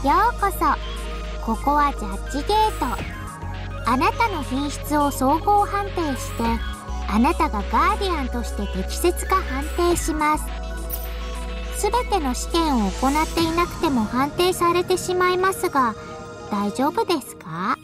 ようこそ。ここはジャッジゲート。あなたの品質を総合判定して、あなたがガーディアンとして適切か判定します。すべての試験を行っていなくても判定されてしまいますが、大丈夫ですか？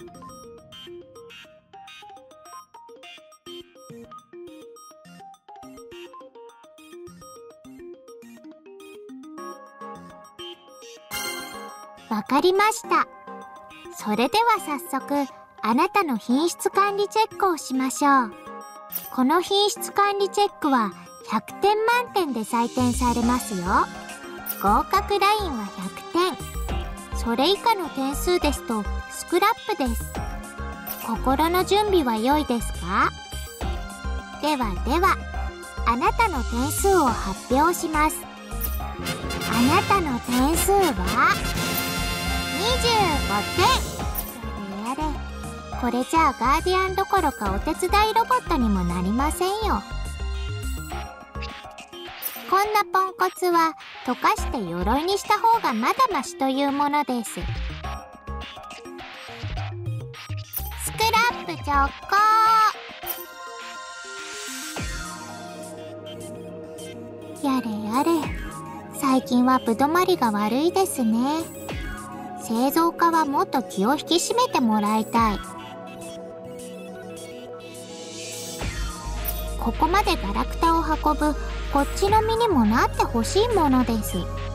わかりました。それでは早速、あなたの品質管理チェックをしましょう。この品質管理チェックは100点満点で採点されますよ。合格ラインは100点。それ以下の点数ですとスクラップです。心の準備は良いですか？ではでは、あなたの点数を発表します。あなたの点数は25点。やれやれ。これじゃあガーディアンどころかお手伝いロボットにもなりませんよ。こんなポンコツは溶かして鎧にした方がまだましというものです。スクラップ直行。やれやれ。最近はぶどまりが悪いですね。製造家はもっと気を引き締めてもらいたい。ここまでガラクタを運ぶこっちの身にもなってほしいものです。